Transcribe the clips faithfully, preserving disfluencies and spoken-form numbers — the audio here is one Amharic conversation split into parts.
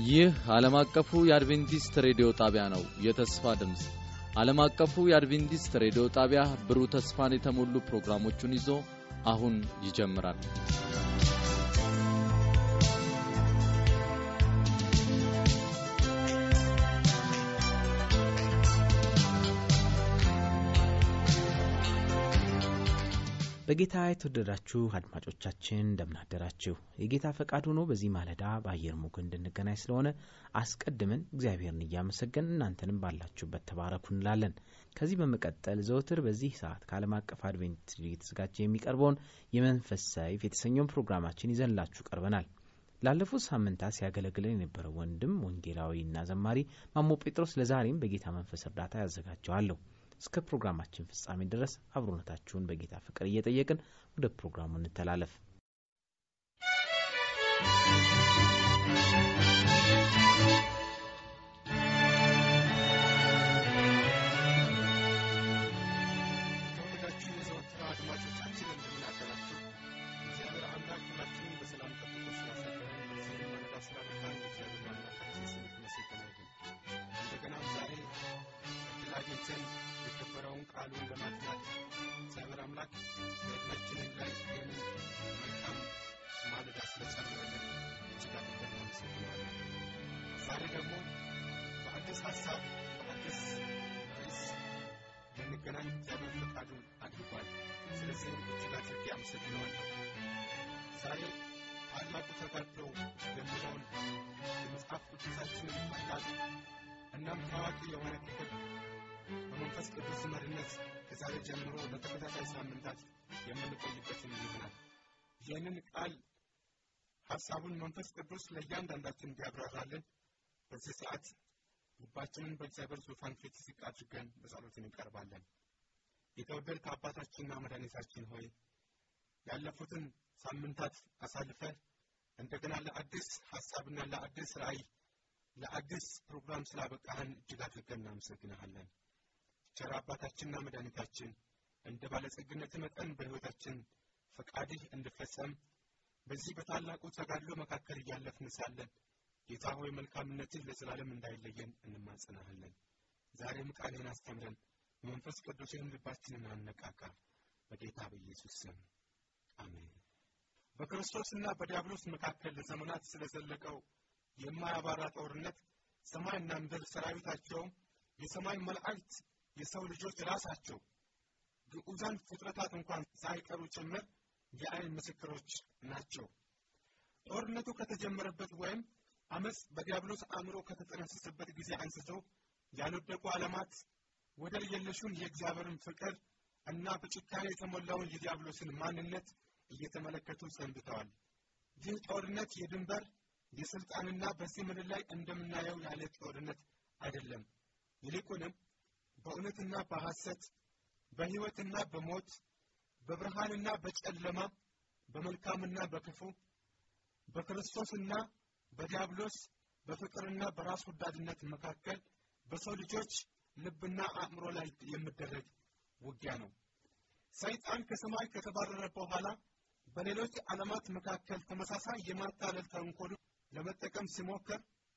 ይህ ዓለም አቀፉ የአድቬንቲስት ሬዲዮ ጣቢያ ነው። የተስፋ ድምጽ ዓለም አቀፉ የአድቬንቲስት ሬዲዮ ጣቢያ ብሩህ ተስፋን የተሞሉ ፕሮግራሞችን ይዞ አሁን ይጀምራል። በጌታ የተወደዳችሁ አድማጮቻችን እንደምን አደራችሁ? የጌታ ፈቃድ ሆኖ በዚህ ማለዳ በአየር ሞገድ እንድንገናኝ ስለሆነ አስቀድመን እግዚአብሔርን እያመሰገን እናንተንም ባላችሁበት ተባረኩ እንላለን። ከዚህ በመቀጠል ዘወትር በዚህ ሰዓት ከዓለም አቀፍ አድቬንቲስት እየተዘጋጀ የሚቀርበውን የመንፈስ ሰይፍ የተሰኘውን ፕሮግራማችን ይዘንላችሁ ቀርበናል። ላለፉት ሳምንታት ሲያገለግለን የነበረው ወንድም ወንጌላዊና ዘማሪ ማሞ ጴጥሮስ ለዛሬም በጌታ መንፈስ እርዳታ ያዘጋጀዋለሁ። እስከ ፕሮግራማችን ፍጻሜ ድረስ አብሮነታችሁን በጌታ ፍቅር እየጠየቅን ወደ ፕሮግራሙ እንተላለፍ። ቃሉን ለማጥናት እግዚአብሔር አምላክ በእድሜያችን ላይ የምን መልካም ማለዳ ስለጨመረልን እጅግ አድርገን እናመሰግናለን። ዛሬ ደግሞ በአዲስ ሀሳብ በአዲስ ርዕስ ልንገናኝ እግዚአብሔር ፈቃዱን አድርጓል። ስለዚህም እጅግ አድርጌ አመሰግነዋለሁ። ዛሬ ታላቁ ተጋድሎ የሚለውን የመጽሐፍ ቅዱሳችንን ታላቅ እናም ታዋቂ የሆነ ክፍል በመንፈስ ቅዱስ መሪነት ከዛሬ ጀምሮ ለተከታታይ ሳምንታት የምንቆይበትን ይሆናል። ይህንን ቃል ሐሳቡን መንፈስ ቅዱስ ለእያንዳንዳችን እንዲያብራራልን በዚህ ሰዓት ልባችንን በእግዚአብሔር ዙፋን ፊት ዝቅ አድርገን በጸሎት እንቀርባለን። የተወደድክ አባታችንና መድኃኒታችን ሆይ ያለፉትን ሳምንታት አሳልፈን እንደገና ለአዲስ ሐሳብና ለአዲስ ራእይ ለአዲስ ፕሮግራም ስላበቃህን እጅግ አድርገን እናመሰግንሃለን። ቸር አባታችንና መድኃኒታችን እንደ ባለጸግነት መጠን በሕይወታችን ፈቃድህ እንድፈጸም በዚህ በታላቁ ተጋድሎ መካከል እያለፍን ሳለን ጌታ ሆይ መልካምነትህ ለዘላለም እንዳይለየን እንማጸናሃለን። ዛሬም ቃልህን አስተምረን መንፈስ ቅዱስህን ልባችንን አነቃቃ። በጌታ በኢየሱስ ስም አሜን። በክርስቶስና በዲያብሎስ መካከል ለዘመናት ስለዘለቀው የማያባራ ጦርነት ሰማይና ምድር ሰራዊታቸው የሰማይ መላእክት የሰው ልጆች ራሳቸው ግዑዛን ፍጥረታት እንኳን ሳይቀሩ ጭምር የዓይን ምስክሮች ናቸው። ጦርነቱ ከተጀመረበት ወይም አመጽ በዲያብሎስ አእምሮ ከተጠነሰሰበት ጊዜ አንስቶ ያልወደቁ ዓለማት ወደር የለሹን የእግዚአብሔርን ፍቅር እና በጭካኔ የተሞላውን የዲያብሎስን ማንነት እየተመለከቱ ሰንብተዋል። ይህ ጦርነት የድንበር የስልጣንና በዚህ ምድር ላይ እንደምናየው ያለ ጦርነት አይደለም። ይልቁንም በእውነትና በሐሰት በሕይወትና በሞት በብርሃንና በጨለማ በመልካምና በክፉ በክርስቶስና በዲያብሎስ በፍቅርና በራስ ወዳድነት መካከል በሰው ልጆች ልብና አእምሮ ላይ የሚደረግ ውጊያ ነው። ሰይጣን ከሰማይ ከተባረረ በኋላ በሌሎች ዓለማት መካከል ተመሳሳይ የማታለል ተንኮል ለመጠቀም ሲሞክር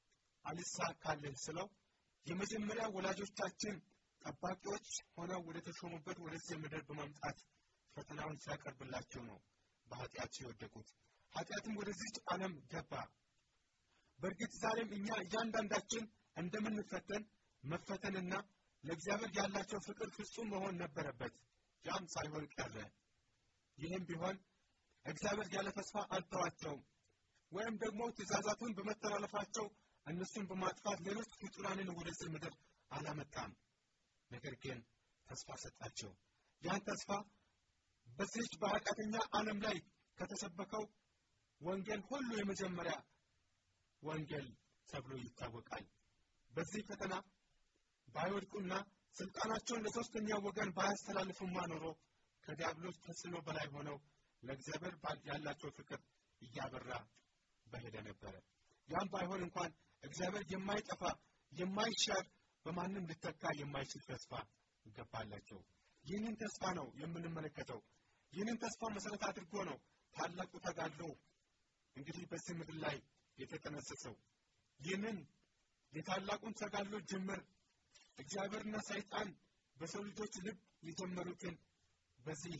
አልሳካልህ ስለው የመጀመሪያ ወላጆቻችን ጠባቂዎች ሆነው ወደ ተሾሙበት ወደዚህ ምድር በመምጣት ፈተናውን ሲያቀርብላቸው ነው በኃጢአት የወደቁት። ኃጢአትም ወደዚህ ዓለም ገባ። በእርግጥ ዛሬም እኛ እያንዳንዳችን እንደምንፈተን መፈተንና ለእግዚአብሔር ያላቸው ፍቅር ፍጹም መሆን ነበረበት። ያም ሳይሆን ቀረ። ይህም ቢሆን እግዚአብሔር ያለ ተስፋ አልተዋቸውም ወይም ደግሞ ትእዛዛቱን በመተላለፋቸው እነሱን በማጥፋት ሌሎች ፍጡራንን ወደዚህ ምድር አላመጣም። ነገር ግን ተስፋ ሰጣቸው። ያን ተስፋ በዚህች በኃጢአተኛ ዓለም ላይ ከተሰበከው ወንጌል ሁሉ የመጀመሪያ ወንጌል ተብሎ ይታወቃል። በዚህ ፈተና ባይወድቁና ስልጣናቸውን ለሶስተኛ ወገን ባያስተላልፉማ ኖሮ ከዲያብሎስ ተጽዕኖ በላይ ሆነው ለእግዚአብሔር ያላቸው ፍቅር እያበራ በሄደ ነበረ። ያም ባይሆን እንኳን እግዚአብሔር የማይጠፋ የማይሻር በማንም ሊተካ የማይችል ተስፋ ገባላቸው። ይህንን ተስፋ ነው የምንመለከተው። ይህንን ተስፋ መሰረት አድርጎ ነው ታላቁ ተጋድሎ እንግዲህ በዚህ ምድር ላይ የተጠነሰሰው። ይህንን የታላቁን ተጋድሎ ጅምር እግዚአብሔርና ሰይጣን በሰው ልጆች ልብ የጀመሩትን በዚህ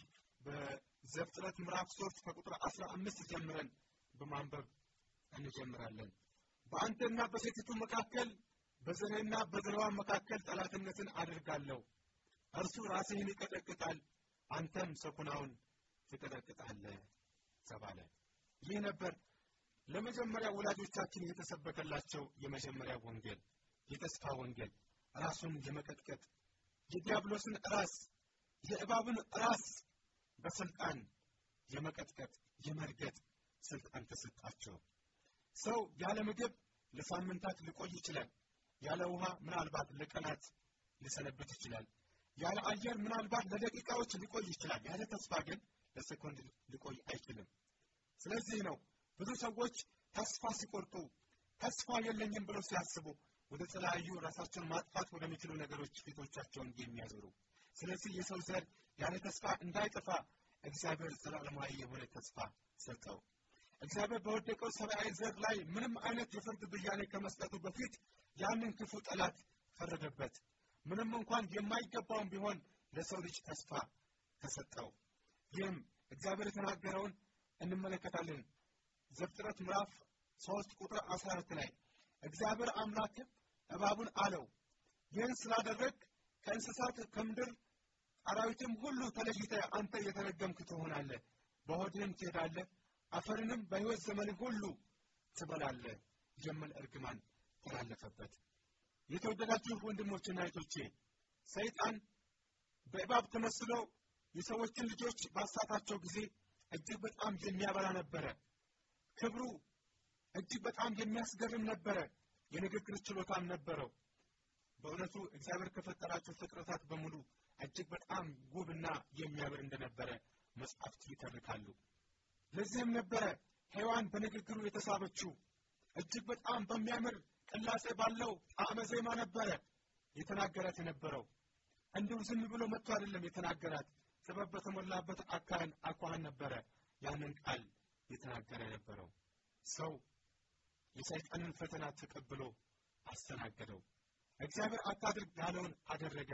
በዘፍጥረት ምዕራፍ ሶስት ከቁጥር አስራ አምስት ጀምረን በማንበብ እንጀምራለን። በአንተና በሴቲቱ መካከል በዘርህና በዘርዋ መካከል ጠላትነትን አድርጋለሁ። እርሱ ራስህን ይቀጠቅጣል፣ አንተም ሰኩናውን ትቀጠቅጣለህ ተባለ። ይህ ነበር ለመጀመሪያ ወላጆቻችን የተሰበከላቸው የመጀመሪያ ወንጌል፣ የተስፋ ወንጌል። ራሱን የመቀጥቀጥ የዲያብሎስን ራስ የእባቡን ራስ በስልጣን የመቀጥቀጥ የመርገጥ ስልጣን ተሰጣቸው። ሰው ያለ ምግብ ለሳምንታት ሊቆይ ይችላል። ያለ ውሃ ምናልባት ለቀናት ሊሰነብት ይችላል። ያለ አየር ምናልባት ለደቂቃዎች ሊቆይ ይችላል። ያለ ተስፋ ግን ለሰኮንድ ሊቆይ አይችልም። ስለዚህ ነው ብዙ ሰዎች ተስፋ ሲቆርጡ ተስፋ የለኝም ብለው ሲያስቡ ወደ ተለያዩ ራሳቸውን ማጥፋት ወደሚችሉ ነገሮች ፊቶቻቸውን የሚያዞሩ። ስለዚህ የሰው ዘር ያለ ተስፋ እንዳይጠፋ እግዚአብሔር ዘላለማዊ የሆነ ተስፋ ሰጠው። እግዚአብሔር በወደቀው ሰብአዊ ዘር ላይ ምንም አይነት የፍርድ ብያኔ ከመስጠቱ በፊት ያንን ክፉ ጠላት ፈረደበት። ምንም እንኳን የማይገባውን ቢሆን ለሰው ልጅ ተስፋ ተሰጠው። ይህም እግዚአብሔር የተናገረውን እንመለከታለን። ዘፍጥረት ምዕራፍ ሶስት ቁጥር አስራ አራት ላይ እግዚአብሔር አምላክ እባቡን አለው፣ ይህን ስላደረግ ከእንስሳት ከምድር አራዊትም ሁሉ ተለይተህ አንተ የተረገምክ ትሆናለህ፣ በሆድህም ትሄዳለህ፣ አፈርንም በሕይወት ዘመን ሁሉ ትበላለህ የሚል እርግማን ተላለፈበት። የተወደዳችሁ ወንድሞችና እህቶቼ ሰይጣን በእባብ ተመስሎ የሰዎችን ልጆች ባሳታቸው ጊዜ እጅግ በጣም የሚያበራ ነበረ። ክብሩ እጅግ በጣም የሚያስገርም ነበረ። የንግግር ችሎታም ነበረው። በእውነቱ እግዚአብሔር ከፈጠራቸው ፍጥረታት በሙሉ እጅግ በጣም ውብና የሚያምር እንደነበረ መጽሐፍት ይተርካሉ። ለዚህም ነበረ ሔዋን በንግግሩ የተሳበችው። እጅግ በጣም በሚያምር ቅላጼ ባለው ጣዕመ ዜማ ነበረ የተናገራት የነበረው። እንዲሁ ዝም ብሎ መጥቶ አይደለም የተናገራት፣ ጥበብ በተሞላበት አካን አኳኋን ነበረ ያንን ቃል የተናገረ የነበረው። ሰው የሰይጣንን ፈተና ተቀብሎ አስተናገደው። እግዚአብሔር አታድርግ ያለውን አደረገ።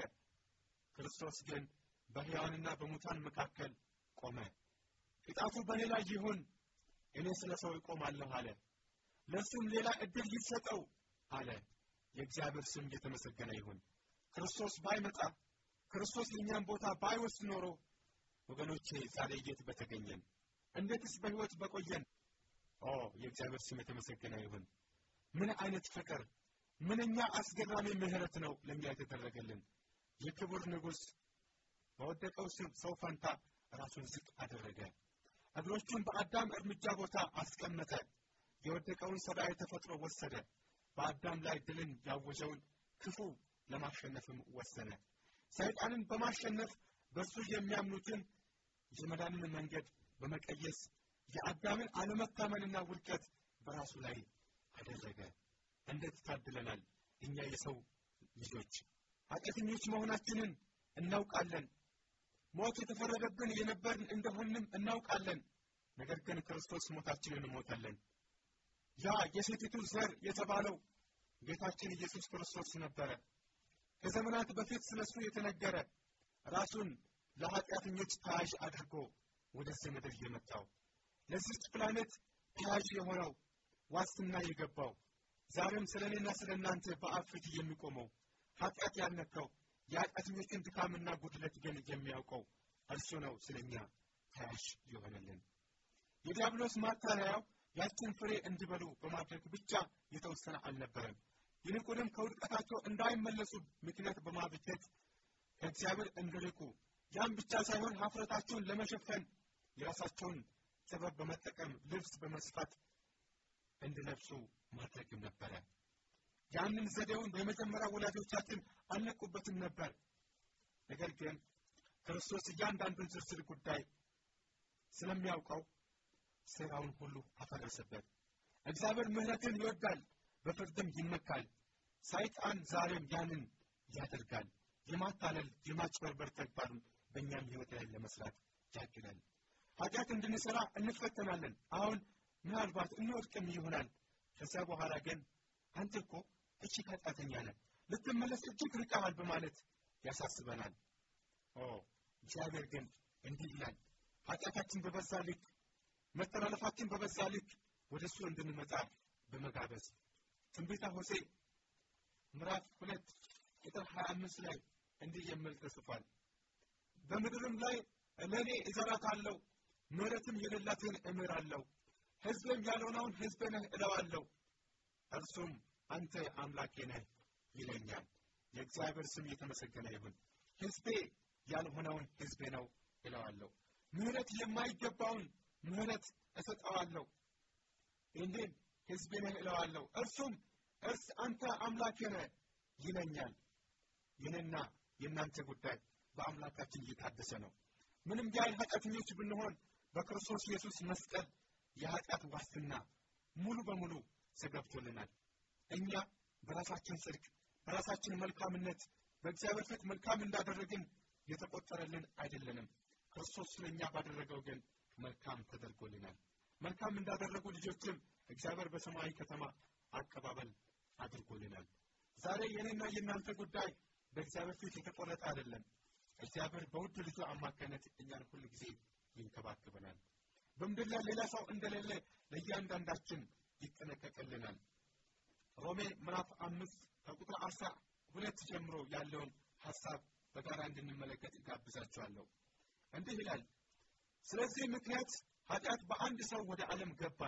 ክርስቶስ ግን በሕያዋንና በሙታን መካከል ቆመ። ቅጣቱ በእኔ ላይ ይሁን፣ እኔ ስለ ሰው እቆማለሁ አለ። ለእሱም ሌላ ዕድል ይሰጠው አለ። የእግዚአብሔር ስም የተመሰገነ ይሁን። ክርስቶስ ባይመጣ፣ ክርስቶስ የእኛን ቦታ ባይወስድ ኖሮ ወገኖቼ ዛሬ የት በተገኘን፣ እንዴትስ በሕይወት በቆየን። ኦ የእግዚአብሔር ስም የተመሰገነ ይሁን። ምን አይነት ፍቅር፣ ምንኛ አስገራሚ ምሕረት ነው ለእኛ የተደረገልን። የክቡር ንጉሥ በወደቀው ሰው ፈንታ ራሱን ዝቅ አደረገ። እግሮቹን በአዳም እርምጃ ቦታ አስቀመጠ። የወደቀውን ሰብአዊ ተፈጥሮ ወሰደ። በአዳም ላይ ድልን ያወጀውን ክፉ ለማሸነፍም ወሰነ። ሰይጣንን በማሸነፍ በእርሱ የሚያምኑትን የመዳንን መንገድ በመቀየስ የአዳምን አለመታመንና ውድቀት በራሱ ላይ አደረገ። እንዴት ታድለናል! እኛ የሰው ልጆች ኃጢአተኞች መሆናችንን እናውቃለን። ሞት የተፈረደብን የነበርን እንደሆንም እናውቃለን። ነገር ግን ክርስቶስ ሞታችንን ሞተልን። ያ የሴቲቱ ዘር የተባለው ጌታችን ኢየሱስ ክርስቶስ ነበረ። ከዘመናት በፊት ስለሱ የተነገረ ራሱን ለኃጢአተኞች ተያዥ አድርጎ ወደዚህ ምድር የመጣው ለዚች ፕላኔት ተያዥ የሆነው ዋስትና የገባው ዛሬም ስለኔና ስለናንተ በአብ ፊት የሚቆመው ኃጢአት ያልነካው የኃጢአተኞችን ድካምና ጉድለት ግን የሚያውቀው እርሱ ነው ስለኛ ተያዥ የሆነልን። የዲያብሎስ ማታለያው ያችን ፍሬ እንዲበሉ በማድረግ ብቻ የተወሰነ አልነበረም። ይልቁንም ከውድቀታቸው እንዳይመለሱ ምክንያት በማብጀት ከእግዚአብሔር እንዲርቁ፣ ያም ብቻ ሳይሆን ኀፍረታቸውን ለመሸፈን የራሳቸውን ጥበብ በመጠቀም ልብስ በመስፋት እንዲለብሱ ማድረግም ነበረ። ያንን ዘዴውን በመጀመሪያ ወላጆቻችን አልነቁበትም ነበር። ነገር ግን ክርስቶስ እያንዳንዱን ዝርዝር ጉዳይ ስለሚያውቀው ሥራውን ሁሉ አፈረሰበት። እግዚአብሔር ምሕረትን ይወዳል፣ በፍርድም ይመካል። ሰይጣን ዛሬም ያንን ያደርጋል። የማታለል የማጭበርበር ተግባሩን በእኛም ሕይወት ላይ ለመስራት ያግዳል። ኃጢአት እንድንሠራ እንፈተናለን። አሁን ምናልባት እንወድቅም ይሆናል። ከዚያ በኋላ ግን አንተ እኮ እጅግ ኃጢአተኛ ነህ፣ ልትመለስ እጅግ ርቀሃል በማለት ያሳስበናል። ኦ እግዚአብሔር ግን እንዲህ ይላል፣ ኃጢአታችን በበዛ ልክ፣ መተላለፋችን በበዛ ልክ ወደ እሱ እንድንመጣ በመጋበዝ ትንቢተ ሆሴዕ ምዕራፍ ሁለት ቁጥር ሀያ አምስት ላይ እንዲህ የሚል ተጽፏል። በምድርም ላይ ለእኔ እዘራታለሁ፣ ምሕረትም የሌላትን እምራለሁ፣ ሕዝብም ያልሆነውን ሕዝቤ ነህ እለዋለሁ፣ እርሱም አንተ አምላኬ ነህ ይለኛል። የእግዚአብሔር ስም የተመሰገነ ይሁን። ሕዝቤ ያልሆነውን ሕዝቤ ነው እለዋለሁ፣ ምሕረት የማይገባውን ምሕረት እሰጠዋለሁ፣ እንዴት ሕዝቤ ነህ እለዋለሁ፣ እርሱም እርስ አንተ አምላኬ ነህ ይለኛል። የኔና የእናንተ ጉዳይ በአምላካችን እየታደሰ ነው። ምንም ያህል ኃጢአተኞች ብንሆን በክርስቶስ ኢየሱስ መስቀል የኃጢአት ዋስትና ሙሉ በሙሉ ተገብቶልናል። እኛ በራሳችን ጽድቅ፣ በራሳችን መልካምነት በእግዚአብሔር ፊት መልካም እንዳደረግን የተቆጠረልን አይደለንም። ክርስቶስ ስለኛ ባደረገው ግን መልካም ተደርጎልናል። መልካም እንዳደረጉ ልጆችም እግዚአብሔር በሰማያዊ ከተማ አቀባበል አድርጎልናል። ዛሬ የኔና የእናንተ ጉዳይ በእግዚአብሔር ፊት የተቆረጠ አይደለም። እግዚአብሔር በውድ ልጁ አማካይነት እኛን ሁሉ ጊዜ ይንከባከበናል። በምድር ላይ ሌላ ሰው እንደሌለ ለእያንዳንዳችን ይጠነቀቅልናል። ሮሜ ምዕራፍ አምስት ከቁጥር አስራ ሁለት ጀምሮ ያለውን ሐሳብ በጋራ እንድንመለከት እጋብዛችኋለሁ። እንዲህ ይላል፣ ስለዚህ ምክንያት ኃጢአት በአንድ ሰው ወደ ዓለም ገባ፣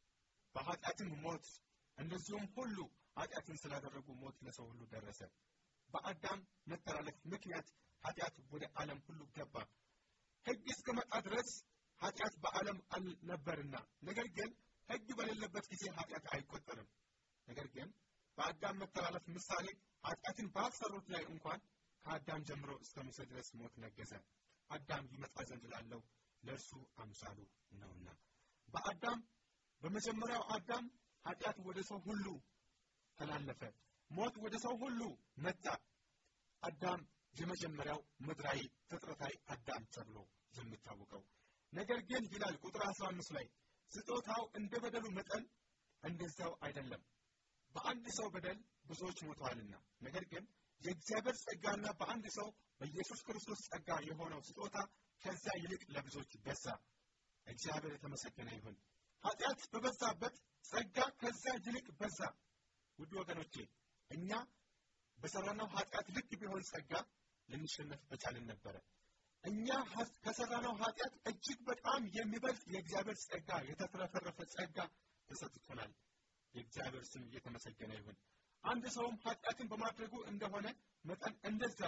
በኃጢአትም ሞት፣ እንደዚሁም ሁሉ ኃጢአትን ስላደረጉ ሞት ለሰው ሁሉ ደረሰ። በአዳም መተላለፍ ምክንያት ኃጢአት ወደ ዓለም ሁሉ ገባ። ሕግ እስከመጣ ድረስ ኃጢአት በዓለም ነበርና፣ ነገር ግን ሕግ በሌለበት ጊዜ ኃጢአት አይቆጠርም። ነገር ግን በአዳም መተላለፍ ምሳሌ ኃጢአትን ባልሰሩት ላይ እንኳን ከአዳም ጀምሮ እስከ ሙሴ ድረስ ሞት ነገሰ። አዳም ይመጣ ዘንድ ላለው ለእርሱ አምሳሉ ነውና። በአዳም በመጀመሪያው አዳም ኃጢአት ወደ ሰው ሁሉ ተላለፈ፣ ሞት ወደ ሰው ሁሉ መጣ። አዳም የመጀመሪያው ምድራዊ ፍጥረታዊ አዳም ተብሎ የሚታወቀው። ነገር ግን ይላል ቁጥር አስራ አምስት ላይ ስጦታው እንደ በደሉ መጠን እንደዛው አይደለም። በአንድ ሰው በደል ብዙዎች ሞተዋልና፣ ነገር ግን የእግዚአብሔር ጸጋና በአንድ ሰው በኢየሱስ ክርስቶስ ጸጋ የሆነው ስጦታ ከዛ ይልቅ ለብዙዎች በዛ። እግዚአብሔር የተመሰገነ ይሁን። ኃጢአት በበዛበት ጸጋ ከዛ ይልቅ በዛ። ውድ ወገኖቼ እኛ በሰራነው ኃጢአት ልክ ቢሆን ጸጋ ልንሸነፍ በቻልን ነበረ። እኛ ከሰራነው ኃጢአት እጅግ በጣም የሚበልጥ የእግዚአብሔር ጸጋ፣ የተትረፈረፈ ጸጋ ተሰጥቶናል። የእግዚአብሔር ስም እየተመሰገነ ይሁን። አንድ ሰውም ኃጢአትን በማድረጉ እንደሆነ መጠን እንደዛው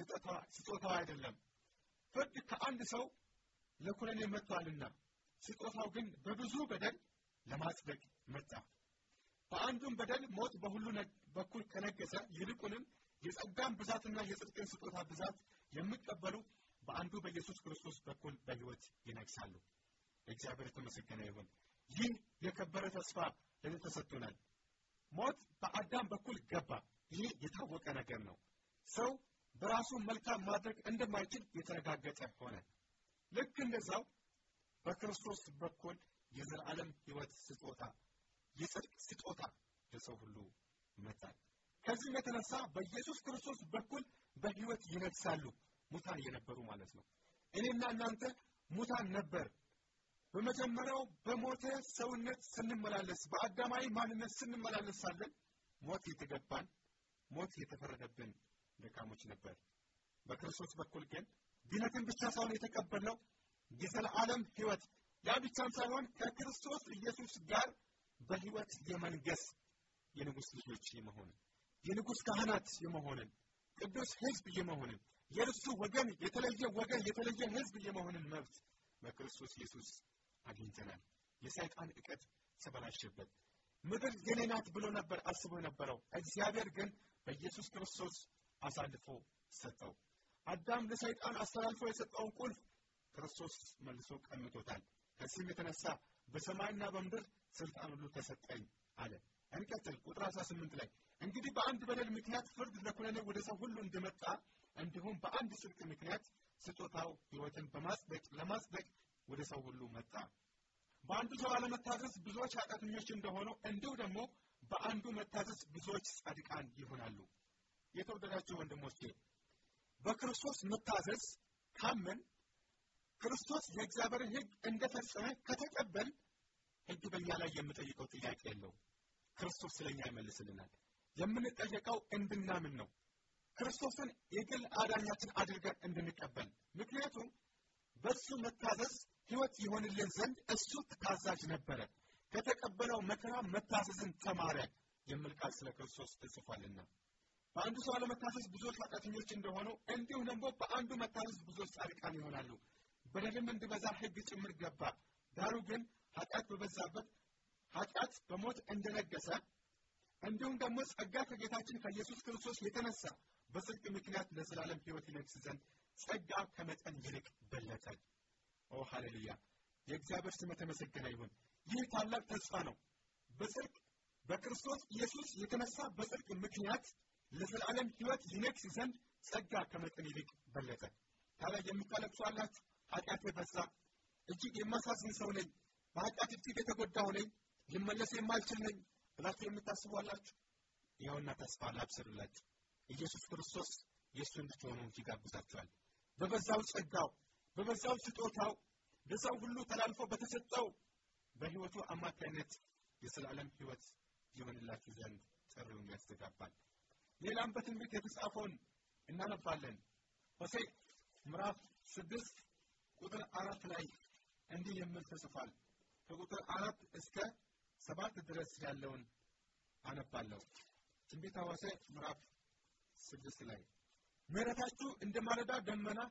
ስጦታው አይደለም። ፍርድ ከአንድ ሰው ለኩነኔ መጥቷልና፣ ስጦታው ግን በብዙ በደል ለማጽደቅ መጣ። በአንዱም በደል ሞት በሁሉ በኩል ከነገሰ፣ ይልቁንም የጸጋን ብዛትና የጽድቅን ስጦታ ብዛት የሚቀበሉ በአንዱ በኢየሱስ ክርስቶስ በኩል በሕይወት ይነግሳሉ። እግዚአብሔር የተመሰገነ ይሁን። ይህ የከበረ ተስፋ ለእኛ ተሰጥቶናል። ሞት በአዳም በኩል ገባ። ይህ የታወቀ ነገር ነው። ሰው በራሱ መልካም ማድረግ እንደማይችል የተረጋገጠ ሆነ። ልክ እንደዛው በክርስቶስ በኩል የዘላለም ሕይወት ስጦታ፣ የጽድቅ ስጦታ ለሰው ሁሉ መጣ። ከዚህም የተነሳ በኢየሱስ ክርስቶስ በኩል በሕይወት ይነግሳሉ። ሙታን የነበሩ ማለት ነው። እኔና እናንተ ሙታን ነበር። በመጀመሪያው በሞተ ሰውነት ስንመላለስ፣ በአዳማዊ ማንነት ስንመላለስ ሳለን ሞት የተገባን፣ ሞት የተፈረደብን ደካሞች ነበር። በክርስቶስ በኩል ግን ድነትን ብቻ ሳይሆን የተቀበልነው የዘላለም ሕይወት፣ ያ ብቻም ሳይሆን ከክርስቶስ ኢየሱስ ጋር በሕይወት የመንገስ የንጉሥ ልጆች የመሆንን፣ የንጉሥ ካህናት የመሆንን፣ ቅዱስ ሕዝብ የመሆንን፣ የእርሱ ወገን፣ የተለየ ወገን፣ የተለየ ሕዝብ የመሆንን መብት በክርስቶስ ኢየሱስ አግኝተናል። የሰይጣን ዕቅድ ተበላሸበት። ምድር የኔ ናት ብሎ ነበር አስቦ የነበረው። እግዚአብሔር ግን በኢየሱስ ክርስቶስ አሳልፎ ሰጠው። አዳም ለሰይጣን አስተላልፎ የሰጠውን ቁልፍ ክርስቶስ መልሶ ቀምቶታል። ከዚህም የተነሳ በሰማይና በምድር ስልጣን ሁሉ ተሰጠኝ አለ። እንቀጥል። ቁጥር አስራ ስምንት ላይ እንግዲህ በአንድ በደል ምክንያት ፍርድ ለኩነኔ ወደ ሰው ሁሉ እንደመጣ፣ እንዲሁም በአንድ ጽድቅ ምክንያት ስጦታው ሕይወትን በማጽደቅ ለማጽደቅ ወደ ሰው ሁሉ መጣ። በአንዱ ሰው አለመታዘዝ ብዙዎች ኃጢአተኞች እንደሆኑ፣ እንዲሁ ደግሞ በአንዱ መታዘዝ ብዙዎች ጻድቃን ይሆናሉ። የተወደዳችሁ ወንድሞቼ በክርስቶስ መታዘዝ ካመን ክርስቶስ የእግዚአብሔርን ሕግ እንደፈጸመ ከተቀበል ሕግ በእኛ ላይ የምጠይቀው ጥያቄ የለው። ክርስቶስ ስለኛ ይመልስልናል። የምንጠየቀው እንድናምን ነው። ክርስቶስን የግል አዳኛችን አድርገን እንድንቀበል። ምክንያቱም በሱ መታዘዝ ሕይወት ይሆንልን ዘንድ እሱ ታዛዥ ነበረ። ከተቀበለው መከራ መታዘዝን ተማረ የሚል ቃል ስለ ክርስቶስ ተጽፏልና በአንዱ ሰው አለመታዘዝ ብዙዎች ኃጢአተኞች እንደሆኑ እንዲሁም ደግሞ በአንዱ መታዘዝ ብዙዎች ጻድቃን ይሆናሉ። በደልም እንዲበዛ ሕግ ጭምር ገባ። ዳሩ ግን ኃጢአት በበዛበት ኃጢአት በሞት እንደነገሰ እንዲሁም ደግሞ ጸጋ ከጌታችን ከኢየሱስ ክርስቶስ የተነሳ በጽድቅ ምክንያት ለዘላለም ሕይወት ይነግስ ዘንድ ጸጋ ከመጠን ይልቅ በለጠ። ኦ ሃሌሉያ! የእግዚአብሔር ስም የተመሰገነ ይሁን። ይህ ታላቅ ተስፋ ነው። በጽድቅ በክርስቶስ ኢየሱስ የተነሳ በጽድቅ ምክንያት ለዘላለም ሕይወት ይነግስ ዘንድ ጸጋ ከመጠን ይልቅ በለጠ። ታዲያ የምታለቅሱ አላችሁ፣ ኃጢአቴ በዛ፣ እጅግ የማሳዝን ሰው ነኝ፣ በኃጢአት እጅግ የተጎዳሁ ነኝ፣ ልመለስ የማልችል ነኝ ብላችሁ የምታስቡ አላችሁ። ይኸውና ተስፋ ላብስርላችሁ። ኢየሱስ ክርስቶስ የእሱ እንድትሆኑ ይጋብዛችኋል። በበዛው ጸጋው በበዛው ስጦታው ለሰው ሁሉ ተላልፎ በተሰጠው በሕይወቱ አማካይነት የዘላለም ሕይወት ይሆንላችሁ ዘንድ ጥሪውን ያስተጋባል። ሌላም በትንቢት የተጻፈውን እናነባለን። ሆሴዕ ምዕራፍ ስድስት ቁጥር አራት ላይ እንዲህ የሚል ተጽፏል። ከቁጥር አራት እስከ ሰባት ድረስ ያለውን አነባለሁ። ትንቢተ ሆሴዕ ምዕራፍ ስድስት ላይ ምሕረታችሁ እንደ ማለዳ ደመና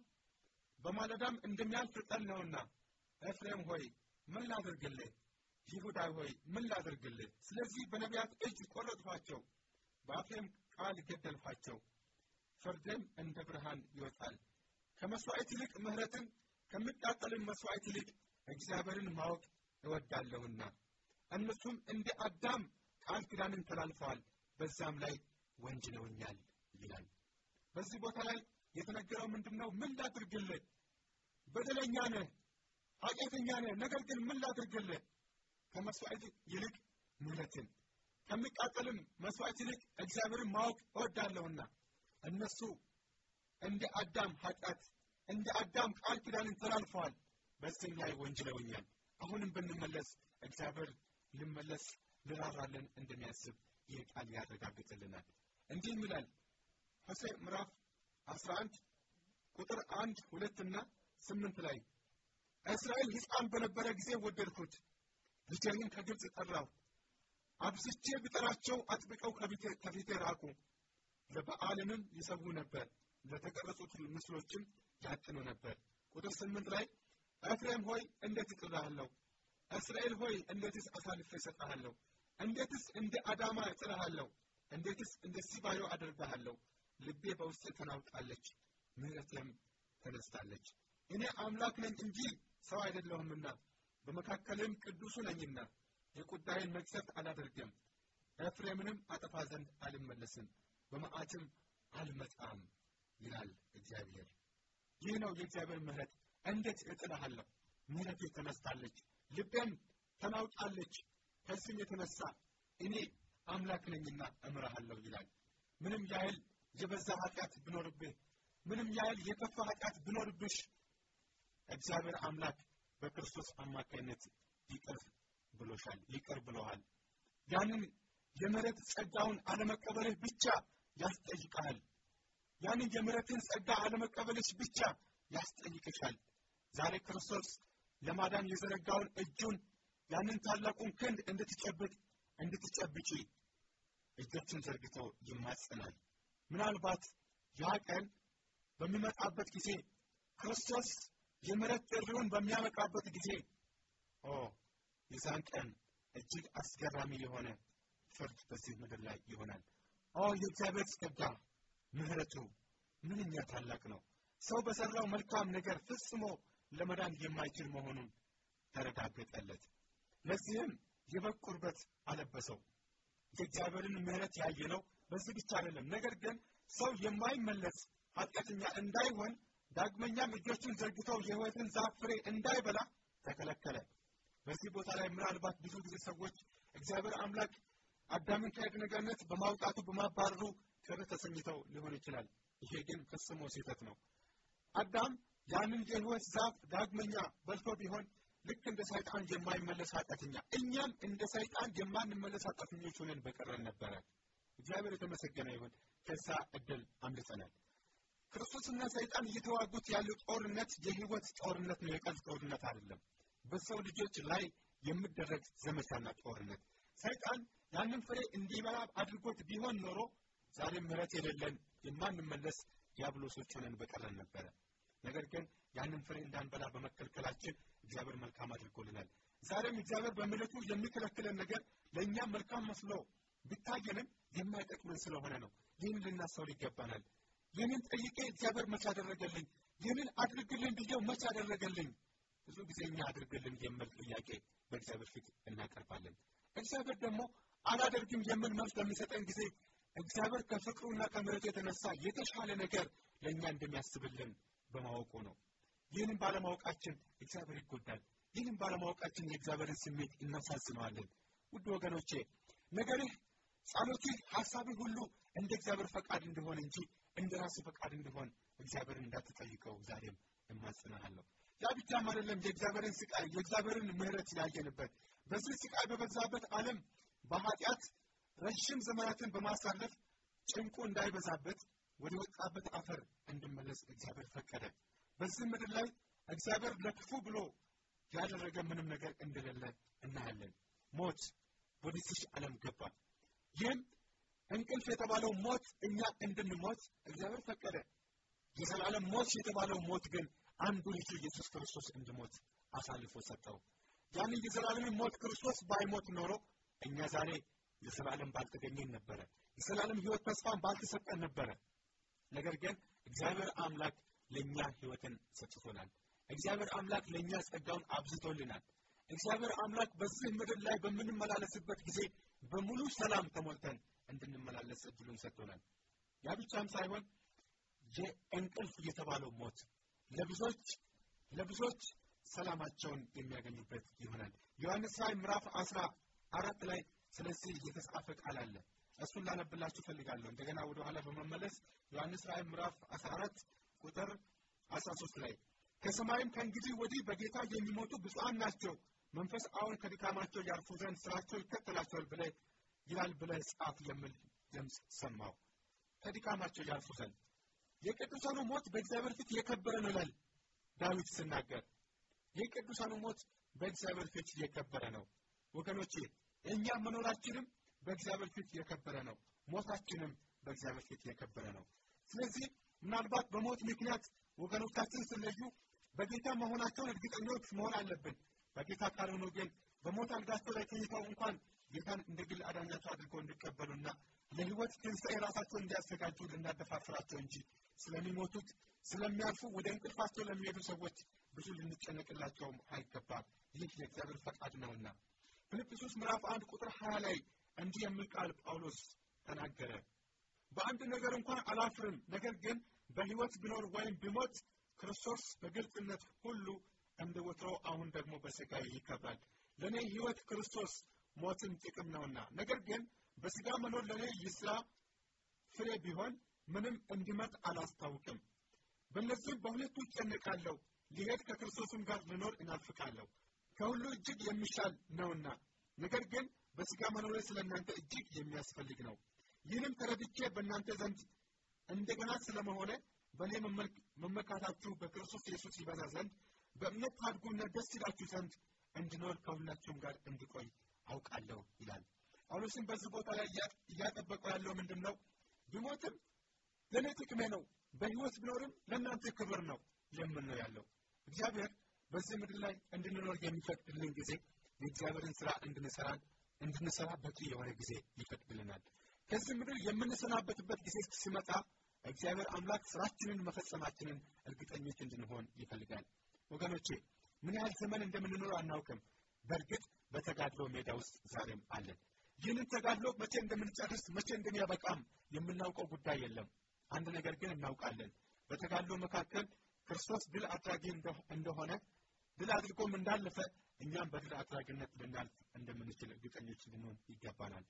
በማለዳም እንደሚያልፍ ጠል ነውና ኤፍሬም ሆይ ምን ላድርግልህ? ይሁዳ ሆይ ምን ላድርግልህ? ስለዚህ በነቢያት እጅ ቆረጥኋቸው፣ በአፌም ቃል ገደልኋቸው። ፍርድም እንደ ብርሃን ይወጣል። ከመስዋዕት ይልቅ ምሕረትን ከሚቃጠልም መስዋዕት ይልቅ እግዚአብሔርን ማወቅ እወዳለሁና እነሱም እንደ አዳም ቃል ኪዳንን ተላልፈዋል፣ በዛም ላይ ወንጅለውኛል ይላል። በዚህ ቦታ ላይ የተነገረው ምንድነው? ምን ላድርግልህ? በደለኛ ነህ፣ ኃጢአተኛ ነህ፣ ነገር ግን ምን ላድርግልህ? ከመስዋዕት ይልቅ ምሕረትን ከሚቃጠልም መስዋዕት ይልቅ እግዚአብሔርን ማወቅ እወዳለሁና እነሱ እንደ አዳም ኃጢአት እንደ አዳም ቃል ኪዳንን ተላልፈዋል፣ በዚህም ላይ ወንጅለውኛል። አሁንም ብንመለስ እግዚአብሔር ልመለስ ልራራለን እንደሚያስብ ይህ ቃል ያረጋግጥልናል። እንዲህ ይላል ሆሴዕ ምዕራፍ አስራ አንድ ቁጥር አንድ ሁለት እና ስምንት ላይ እስራኤል ሕፃን በነበረ ጊዜ ወደድኩት፣ ልጄንም ከግብፅ ጠራሁ። አብዝቼ ብጠራቸው አጥብቀው ከፊቴ ራቁ። ለበዓልንም ይሰዉ ነበር፣ ለተቀረጹት ምስሎችም ያጥኑ ነበር። ቁጥር ስምንት ላይ ኤፍሬም ሆይ እንዴት እጥልሃለሁ? እስራኤል ሆይ እንዴትስ አሳልፌ እሰጥሃለሁ? እንዴትስ እንደ አዳማ እጥልሃለሁ? እንዴትስ እንደ ሲባዮ አደርግሃለሁ? ልቤ በውስጤ ተናውጣለች፣ ምሕረቴም ተነስታለች። እኔ አምላክ ነኝ እንጂ ሰው አይደለሁምና በመካከልም ቅዱሱ ነኝና የቁጣዬን መቅሰፍት አላደርግም። ኤፍሬምንም አጠፋ ዘንድ አልመለስም፣ በመዓትም አልመጣም ይላል እግዚአብሔር። ይህ ነው የእግዚአብሔር ምሕረት። እንዴት እጥልሃለሁ? ምሕረቴ ተነስታለች፣ ልቤም ተናውጣለች። ከዚህም የተነሳ እኔ አምላክ ነኝና እምርሃለሁ ይላል። ምንም ያህል የበዛ ኃጢአት ቢኖርብህ፣ ምንም ያህል የከፋ ኃጢአት ቢኖርብሽ እግዚአብሔር አምላክ በክርስቶስ አማካይነት ይቅር ብሎሻል፣ ይቅር ብሎሃል። ያንን የምሕረት ጸጋውን አለመቀበልህ ብቻ ያስጠይቅሃል። ያንን የምሕረትን ጸጋ አለመቀበልሽ ብቻ ያስጠይቅሻል። ዛሬ ክርስቶስ ለማዳን የዘረጋውን እጁን ያንን ታላቁን ክንድ እንድትጨብጥ እንድትጨብጪ እጆቹን ዘርግቶ ይማጸናል። ምናልባት ያ ቀን በሚመጣበት ጊዜ ክርስቶስ የምሕረት ጥሪውን በሚያመጣበት ጊዜ ኦ የዛን ቀን እጅግ አስገራሚ የሆነ ፍርድ በዚህ ምድር ላይ ይሆናል። ኦ የእግዚአብሔር ጸጋ ምሕረቱ ምንኛ ታላቅ ነው! ሰው በሰራው መልካም ነገር ፍጽሞ ለመዳን የማይችል መሆኑን ተረጋገጠለት። ለዚህም የበግ ቁርበት አለበሰው። የእግዚአብሔርን ምሕረት ያየነው በዚህ ብቻ አይደለም፣ ነገር ግን ሰው የማይመለስ ኃጢአተኛ እንዳይሆን ዳግመኛም እጆቹን ዘርግተው የሕይወትን ዛፍ ፍሬ እንዳይበላ ተከለከለ። በዚህ ቦታ ላይ ምናልባት ብዙ ጊዜ ሰዎች እግዚአብሔር አምላክ አዳምን ከዔድን ገነት በማውጣቱ በማባረሩ ቅር ተሰኝተው ሊሆን ይችላል። ይሄ ግን ፈጽሞ ስህተት ነው። አዳም ያንን የሕይወት ዛፍ ዳግመኛ በልቶ ቢሆን ልክ እንደ ሰይጣን የማይመለስ ኃጢአተኛ፣ እኛም እንደ ሰይጣን የማንመለስ ኃጢአተኞች ሆነን በቀረን ነበረ። እግዚአብሔር የተመሰገነ ይሁን። ከዛ እድል አምልጠናል። ክርስቶስና ሰይጣን እየተዋጉት ያለው ጦርነት የሕይወት ጦርነት ነው፣ የቀልድ ጦርነት አይደለም። በሰው ልጆች ላይ የሚደረግ ዘመቻና ጦርነት። ሰይጣን ያንን ፍሬ እንዲበላ አድርጎት ቢሆን ኖሮ ዛሬም ምሕረት የሌለን የማንመለስ ዲያብሎሶች ሆነን በቀረን ነበረ። ነገር ግን ያንን ፍሬ እንዳንበላ በመከልከላችን እግዚአብሔር መልካም አድርጎልናል። ዛሬም እግዚአብሔር በምሕረቱ የሚከለክለን ነገር ለእኛ መልካም መስሎ ቢታየንም የማይጠቅመን ስለሆነ ነው። ይህን ልናስተውል ይገባናል። ይህንን ጠይቄ እግዚአብሔር መቼ አደረገልኝ? ይህንን አድርግልኝ ብዬው መቼ አደረገልኝ? ብዙ ጊዜ እኛ አድርግልን የሚል ጥያቄ በእግዚአብሔር ፊት እናቀርባለን። እግዚአብሔር ደግሞ አላደርግም የሚል መልስ በሚሰጠን ጊዜ እግዚአብሔር ከፍቅሩና ከምሕረቱ የተነሳ የተሻለ ነገር ለእኛ እንደሚያስብልን በማወቁ ነው። ይህንን ባለማወቃችን እግዚአብሔር ይጎዳል። ይህንን ባለማወቃችን የእግዚአብሔርን ስሜት እናሳዝነዋለን። ውድ ወገኖቼ ነገርህ፣ ጸሎትህ፣ ሐሳብህ ሁሉ እንደ እግዚአብሔር ፈቃድ እንዲሆን እንጂ እንደ ራስህ ፈቃድ እንዲሆን እግዚአብሔርን እንዳትጠይቀው ዛሬም እማጽናሃለሁ። ያ ብቻም አይደለም፣ የእግዚአብሔርን ስቃይ የእግዚአብሔርን ምሕረት ያየንበት በዚህ ስቃይ በበዛበት ዓለም በኃጢአት ረዥም ዘመናትን በማሳለፍ ጭንቁ እንዳይበዛበት ወደ ወጣበት አፈር እንድመለስ እግዚአብሔር ፈቀደ። በዚህ ምድር ላይ እግዚአብሔር ለክፉ ብሎ ያደረገ ምንም ነገር እንደሌለ እናያለን። ሞት ወደዚህ ዓለም ገባ። ይህም እንቅልፍ የተባለው ሞት እኛ እንድንሞት እግዚአብሔር ፈቀደ። የዘላለም ሞት የተባለው ሞት ግን አንዱ ልጁ ኢየሱስ ክርስቶስ እንዲሞት አሳልፎ ሰጠው። ያንን የዘላለም ሞት ክርስቶስ ባይሞት ኖሮ እኛ ዛሬ የዘላለም ባልተገኘን ነበረ። የዘላለም ሕይወት ተስፋን ባልተሰጠን ነበረ። ነገር ግን እግዚአብሔር አምላክ ለእኛ ሕይወትን ሰጥቶናል። እግዚአብሔር አምላክ ለእኛ ጸጋውን አብዝቶልናል። እግዚአብሔር አምላክ በዚህ ምድር ላይ በምንመላለስበት ጊዜ በሙሉ ሰላም ተሞልተን እንድንመላለስ እድሉን ሰጥቶናል። ያ ብቻም ሳይሆን የእንቅልፍ የተባለው ሞት ለብዙዎች ለብዙዎች ሰላማቸውን የሚያገኙበት ይሆናል። ዮሐንስ ራዕይ ምዕራፍ አስራ አራት ላይ ስለዚህ የተጻፈ ቃል አለ። እሱን ላነብላችሁ ፈልጋለሁ። እንደገና ወደ ኋላ በመመለስ ዮሐንስ ራዕይ ምዕራፍ አስራ አራት ቁጥር አስራ ሶስት ላይ ከሰማይም ከእንግዲህ ወዲህ በጌታ የሚሞቱ ብፁዓን ናቸው፣ መንፈስ አሁን ከድካማቸው ያርፉ ዘንድ ስራቸው ይከተላቸዋል ብለህ ይላል ብለህ ጻፍ የሚል ድምፅ ሰማሁ። ከድካማቸው ያርፉ ዘንድ የቅዱሳኑ ሞት በእግዚአብሔር ፊት የከበረ ነው ይላል ዳዊት ሲናገር። የቅዱሳኑ ሞት በእግዚአብሔር ፊት የከበረ ነው። ወገኖቼ እኛ መኖራችንም በእግዚአብሔር ፊት የከበረ ነው። ሞታችንም በእግዚአብሔር ፊት የከበረ ነው። ስለዚህ ምናልባት በሞት ምክንያት ወገኖቻችን ሲለዩ በጌታ መሆናቸውን እርግጠኞች መሆን አለብን። በጌታ ካልሆኑ ግን በሞት አልጋቸው ላይ ተኝተው እንኳን ጌታን እንደ ግል አዳኛቸው አድርገው እንዲቀበሉና ለሕይወት ትንሣኤ ራሳቸውን እንዲያዘጋጁ ልናደፋፍራቸው እንጂ ስለሚሞቱት ስለሚያልፉ ወደ እንቅልፋቸው ለሚሄዱ ሰዎች ብዙ ልንጨነቅላቸውም አይገባም። ይህ የእግዚአብሔር ፈቃድ ነውና ፊልጵስዩስ ምዕራፍ አንድ ቁጥር ሀያ ላይ እንዲህ የሚል ቃል ጳውሎስ ተናገረ። በአንድ ነገር እንኳን አላፍርም፣ ነገር ግን በሕይወት ቢኖር ወይም ቢሞት ክርስቶስ በግልጽነት ሁሉ እንደ ወትሮው አሁን ደግሞ በሥጋዬ ይከብራል። ለእኔ ሕይወት ክርስቶስ ሞትም ጥቅም ነውና፣ ነገር ግን በሥጋ መኖር ለእኔ የሥራ ፍሬ ቢሆን ምንም እንዲመጥ አላስታውቅም። በእነዚህም በሁለቱ እጨነቃለሁ፣ ሊሄድ ከክርስቶስም ጋር ልኖር እናፍቃለሁ፣ ከሁሉ እጅግ የሚሻል ነውና። ነገር ግን በሥጋ መኖሬ ስለ እናንተ እጅግ የሚያስፈልግ ነው። ይህንም ተረድቼ በእናንተ ዘንድ እንደገና ስለመሆነ በእኔ መመካታችሁ በክርስቶስ ኢየሱስ ይበዛ ዘንድ በእምነት ታድጉና ደስ ይላችሁ ዘንድ እንድኖር ከሁላችሁም ጋር እንድቆይ አውቃለሁ ይላል ጳውሎስም። በዚህ ቦታ ላይ እያጠበቀው ያለው ምንድን ነው? ቢሞትም ለእኔ ጥቅሜ ነው፣ በሕይወት ቢኖርም ለእናንተ ክብር ነው የምን ነው ያለው። እግዚአብሔር በዚህ ምድር ላይ እንድንኖር የሚፈቅድልን ጊዜ የእግዚአብሔርን ስራ እንድንሰራን እንድንሰራ በቂ የሆነ ጊዜ ይፈቅድልናል። ከዚህ ምድር የምንሰናበትበት ጊዜ ሲመጣ እግዚአብሔር አምላክ ስራችንን መፈጸማችንን እርግጠኞች እንድንሆን ይፈልጋል። ወገኖቼ ምን ያህል ዘመን እንደምንኖር አናውቅም። በእርግጥ በተጋድሎ ሜዳ ውስጥ ዛሬም አለን። ይህንን ተጋድሎ መቼ እንደምንጨርስ መቼ እንደሚያበቃም የምናውቀው ጉዳይ የለም። አንድ ነገር ግን እናውቃለን። በተጋድሎ መካከል ክርስቶስ ድል አድራጊ እንደሆነ ድል አድርጎም እንዳለፈ እኛም በድል አድራጊነት ልናልፍ እንደምንችል እርግጠኞች ልንሆን ይገባናል።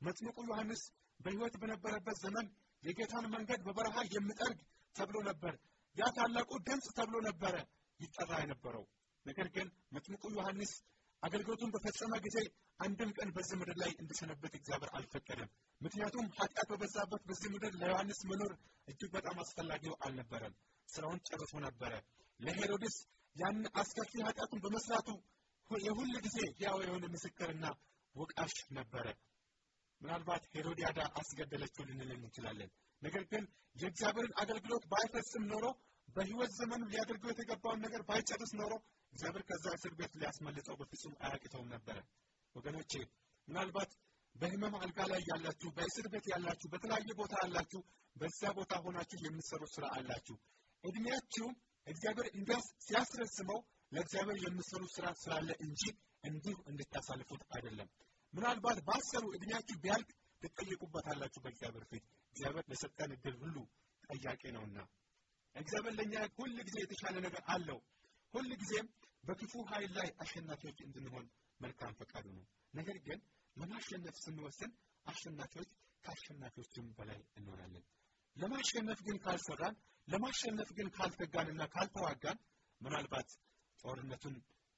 መጥምቁ ዮሐንስ በሕይወት በነበረበት ዘመን የጌታን መንገድ በበረሃ የሚጠርግ ተብሎ ነበር። ያ ታላቁ ድምጽ ተብሎ ነበር ይጠራ የነበረው። ነገር ግን መጥምቁ ዮሐንስ አገልግሎቱን በፈጸመ ጊዜ አንድም ቀን በዚህ ምድር ላይ እንዲሰነበት እግዚአብሔር አልፈቀደም። ምክንያቱም ኃጢአት በበዛበት በዚህ ምድር ለዮሐንስ መኖር እጅግ በጣም አስፈላጊው አልነበረም። ስራውን ጨርሶ ነበር። ለሄሮድስ ያን አስከፊ ኃጢአቱን በመስራቱ የሁሉ ጊዜ ያው የሆነ ምስክርና ወቃሽ ነበር። ምናልባት ሄሮዲያዳ አስገደለችው ልንል እንችላለን። ነገር ግን የእግዚአብሔርን አገልግሎት ባይፈጽም ኖሮ በሕይወት ዘመኑ ሊያደርገው የተገባውን ነገር ባይጨርስ ኖሮ እግዚአብሔር ከዛ እስር ቤት ሊያስመልጠው በፍጹም አያቅተውም ነበር። ወገኖቼ ምናልባት በህመም አልጋ ላይ ያላችሁ፣ በእስር ቤት ያላችሁ፣ በተለያየ ቦታ ያላችሁ፣ በዛ ቦታ ሆናችሁ የምትሰሩ ስራ አላችሁ። እድሜያችሁ እግዚአብሔር እንዲያስ ሲያስረዝመው ለእግዚአብሔር የምትሰሩ ስራ ስላለ እንጂ እንዲሁ እንድታሳልፉት አይደለም። ምናልባት ባሰሩ እድሜያችሁ ቢያልቅ ትጠየቁበታላችሁ በእግዚአብሔር ፊት። እግዚአብሔር ለሰጠን እድል ሁሉ ጠያቂ ነውና እግዚአብሔር ለኛ ሁሉ ጊዜ የተሻለ ነገር አለው። ሁሉ ጊዜም በክፉ ኃይል ላይ አሸናፊዎች እንድንሆን መልካም ፈቃዱ ነው። ነገር ግን ለማሸነፍ ስንወስን አሸናፊዎች ከአሸናፊዎችም በላይ እንሆናለን። ለማሸነፍ ግን ካልሰራን፣ ለማሸነፍ ግን ካልተጋንና ካልተዋጋን ምናልባት ጦርነቱን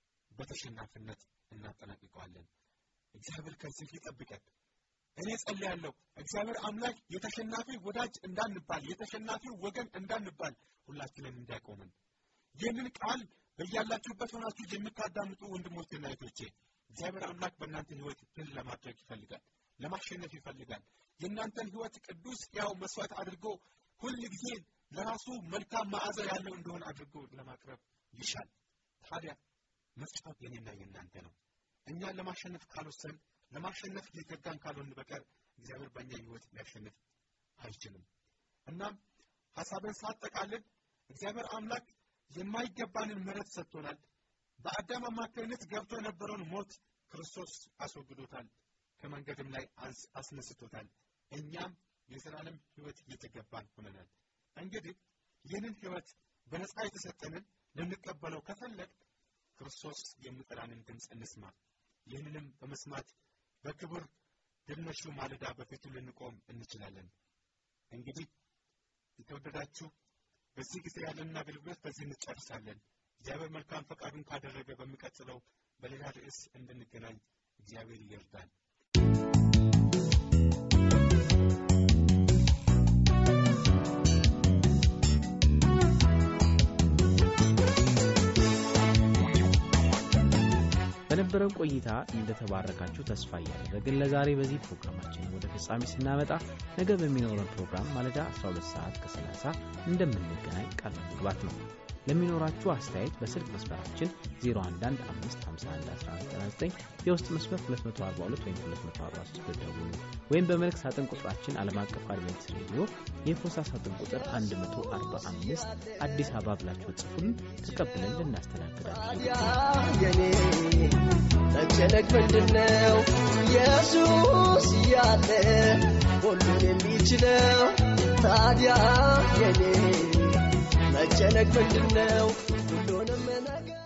በተሸናፊነት እናጠናቅቀዋለን። እግዚአብሔር ከዚህ ይጠብቀን። እኔ ጸልያለሁ እግዚአብሔር አምላክ የተሸናፊ ወዳጅ እንዳንባል፣ የተሸናፊ ወገን እንዳንባል ሁላችንም እንዲያቆመን። ይህንን ቃል በያላችሁበት ሆናችሁ የምታዳምጡ ወንድሞችና እህቶቼ እግዚአብሔር አምላክ በእናንተ ህይወት ድል ለማድረግ ይፈልጋል፣ ለማሸነፍ ይፈልጋል። የእናንተን ህይወት ቅዱስ ያው መስዋዕት አድርጎ ሁሉ ጊዜ ለራሱ መልካም መዓዛ ያለው እንደሆነ አድርጎ ለማቅረብ ይሻል። ታዲያ መስዋዕት የኔና የእናንተ ነው። እኛ ለማሸነፍ ካልወሰን፣ ለማሸነፍ የተጋን ካልሆን በቀር እግዚአብሔር በእኛ ህይወት ሊያሸንፍ አይችልም። እናም ሐሳብን ሳጠቃልል እግዚአብሔር አምላክ የማይገባንን ምሕረት ሰጥቶናል። በአዳም አማካኝነት ገብቶ የነበረውን ሞት ክርስቶስ አስወግዶታል፣ ከመንገድም ላይ አስነስቶታል። እኛም የዘላለም ህይወት እየተገባን ሆነናል። እንግዲህ ይህንን ህይወት በነፃ የተሰጠንን ልንቀበለው ከፈለግ ክርስቶስ የሚጠራንን ድምፅ እንስማ። ይህንንም በመስማት በክብር ድልነሹ ማለዳ በፊቱ ልንቆም እንችላለን። እንግዲህ የተወደዳችሁ በዚህ ጊዜ ያለንን አገልግሎት በዚህ እንጨርሳለን። እግዚአብሔር መልካም ፈቃዱን ካደረገ በሚቀጥለው በሌላ ርዕስ እንድንገናኝ እግዚአብሔር ይርዳን። በነበረው ቆይታ እንደተባረካችሁ ተስፋ እያደረግን ለዛሬ በዚህ ፕሮግራማችን ወደ ፍጻሜ ስናመጣ ነገ በሚኖረን ፕሮግራም ማለዳ አስራ ሁለት ሰዓት ከሰላሳ እንደምንገናኝ ቃል መግባት ነው። ለሚኖራችሁ አስተያየት በስልክ መስመራችን ዜሮ አንድ አንድ አምስት ሃምሳ አንድ አስራ አንድ ዘጠና ዘጠኝ የውስጥ መስመር ሁለት መቶ አርባ ሁለት ወይም ሁለት መቶ አርባ ሶስት በደውሉ ወይም በመልእክት ሳጥን ቁጥራችን ዓለም አቀፍ አድቬንቲስት ሬዲዮ የፖስታ ሳጥን ቁጥር መቶ አርባ አምስት አዲስ አበባ ብላችሁ ጽፉልን፣ ተቀብለን ልናስተናግዳችሁ። የኔ መጨነቅ ምንድነው? ኢየሱስ ያለ ሁሉን የሚችለው ታዲያ የኔ መጨነቅ ምንድነው? ሁሉንም ነገር